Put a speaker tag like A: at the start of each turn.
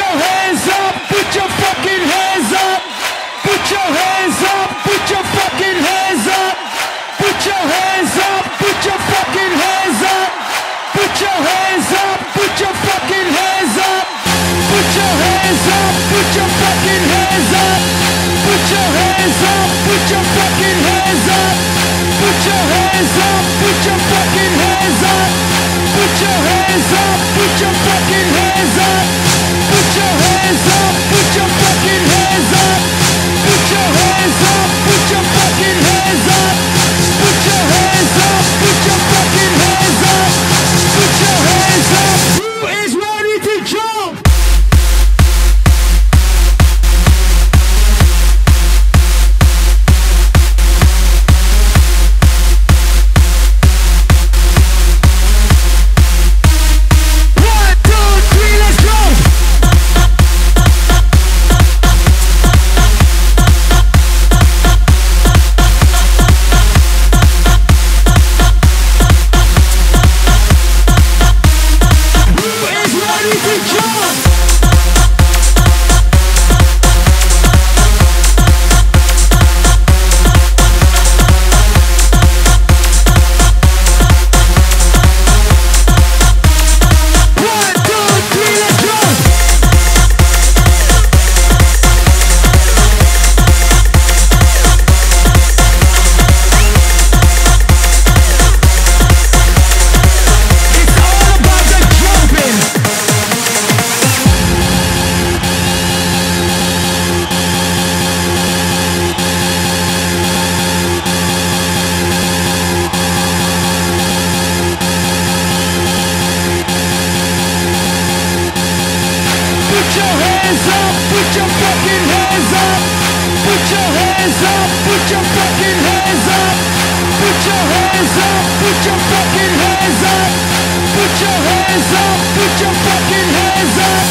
A: your hands up, put your fucking hands up. Put your hands up, put your fucking hands up. Put your hands up, put your fucking hands up. Put your hands up, put your fucking hands up. Put your hands up, put your fucking hands up. Put your hands up, put your fucking hands up. Put your hands up, put your fucking hands up. Put your hands up, put your fucking hands up. Put your hands up, put your fucking hands up. Put your hands up, put your fucking hands up. Put your hands up, put your fucking hands up. Put your hands up. Who is ready to jump? Put your hands up, put your fucking hands up.